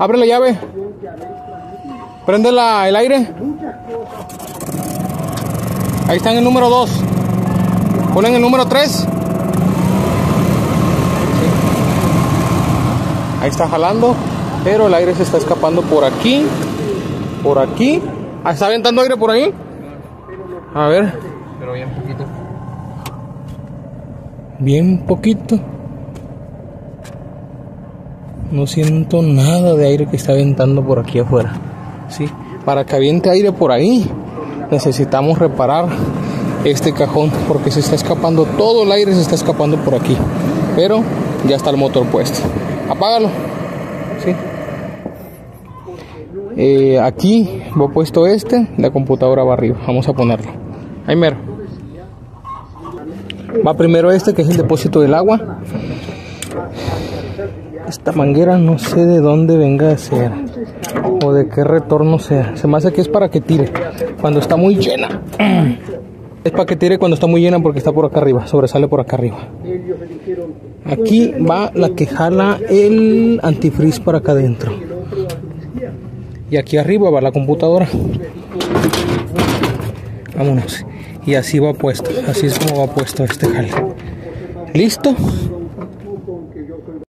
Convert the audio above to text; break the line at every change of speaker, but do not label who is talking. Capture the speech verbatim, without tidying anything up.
Abre la llave. Prende la, el aire. Ahí está en el número dos. Ponen el número tres. Ahí está jalando, pero el aire se está escapando por aquí, por aquí. Ah, ¿está aventando aire por ahí? A ver.
Pero bien poquito.
Bien poquito. No siento nada de aire que está aventando por aquí afuera. Sí, para que aviente aire por ahí, necesitamos reparar este cajón, porque se está escapando, todo el aire se está escapando por aquí. Pero ya está el motor puesto. Apágalo. Sí. Eh, aquí va puesto este, la computadora va arriba. Vamos a ponerlo. Ahí mero. Va primero este, que es el depósito del agua. Esta manguera no sé de dónde venga a ser o de qué retorno sea. Se me hace que es para que tire cuando está muy llena. Es para que tire cuando está muy llena, porque está por acá arriba, sobresale por acá arriba. Aquí va la que jala el antifreeze para acá adentro. Y aquí arriba va la computadora. Vámonos. Y así va puesto, así es como va puesto este jale. ¿Listo?